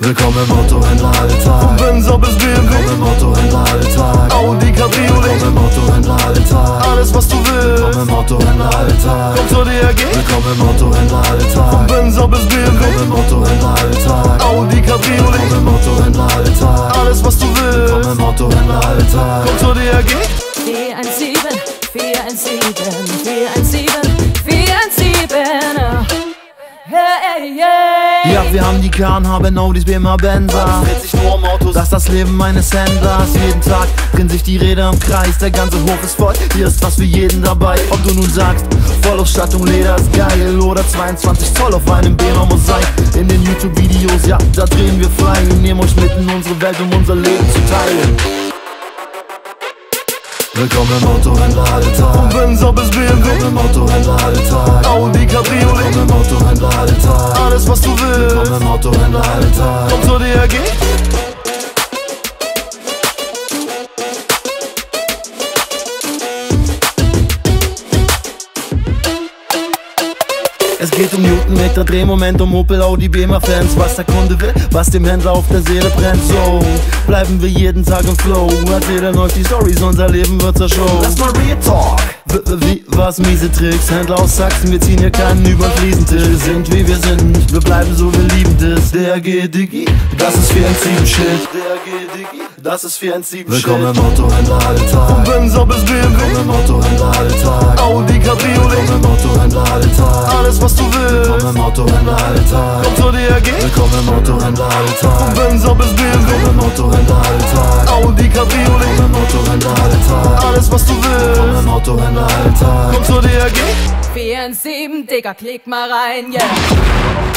Willkommen im Autohändler-Alltag. Von Benzer bis BMW. Willkommen im Autohändler-Alltag. Audi Cabriolet. Willkommen im Autohändler-Alltag. Alles was du willst. Willkommen im Autohändler-Alltag. Komm zur DRG. Willkommen im Autohändler-Alltag. Von Benzer bis BMW. Willkommen im Autohändler-Alltag. Audi Cabriolet. Willkommen im Autohändler-Alltag. Alles was du willst. Willkommen im Autohändler-Alltag. Komm zur DRG. 417, 417, 417, 417. Hey, hey. Ja, wir haben die Karren, haben Audis, BMW, Benzer. Dreht sich nur um Autos. Das ist das Leben meines Händlers. Jeden Tag drehen sich die Räder im Kreis. Der ganze Hof ist voll, hier ist was für jeden dabei. Ob du nun sagst, Vollausstattung, Leder ist geil, oder 22 Zoll auf einem BMW muss sein. In den YouTube-Videos, ja, da drehen wir frei. Wir nehmen euch mit in unsere Welt, um unser Leben zu teilen. Willkommen im Autohändler-Alltag. Von Benzer bis BMW. Willkommen im Autohändler-Alltag. Audi Cabriolet. Willkommen im Autohändler-Alltag. Alles was du willst. Willkommen im Autohändler-Alltag. Komm zur DRG. Es geht um Newtonmeter, Drehmoment, um Opel, Audi, BMW-Fans. Was der Kunde will, was dem Händler auf der Seele brennt. So bleiben wir jeden Tag im Flow. Erzählen euch die Storys, unser Leben wird zur Show. Lass mal Real Talk. Wie, was, miese Tricks? Händler aus Sachsen, wir ziehen hier keinen über den Fliesentisch. Wir sind wie wir sind, wir bleiben so, wir lieben das. DRG Diggi, das ist 417-Shit. DRG Diggi, das ist 417-Shit. Willkommen im Autohändler-Alltag. Von Benzer bis BMW. Willkommen im Autohändler-Alltag. Audi Cabriolet. Willkommen im Autohändler-Alltag. Alles was du Willkommen willst. im Autohändler-Alltag. Komm zur DRG. Willkommen im Autohändler-Alltag. Benzer bis BMW. Willkommen im Autohändler-Alltag. Audi Cabriolet. Willkommen im Autohändler-Alltag. Alles was du Willkommen willst. im Autohändler-Alltag. Komm zur DRG. 417, Digga, klick mal rein, yeah.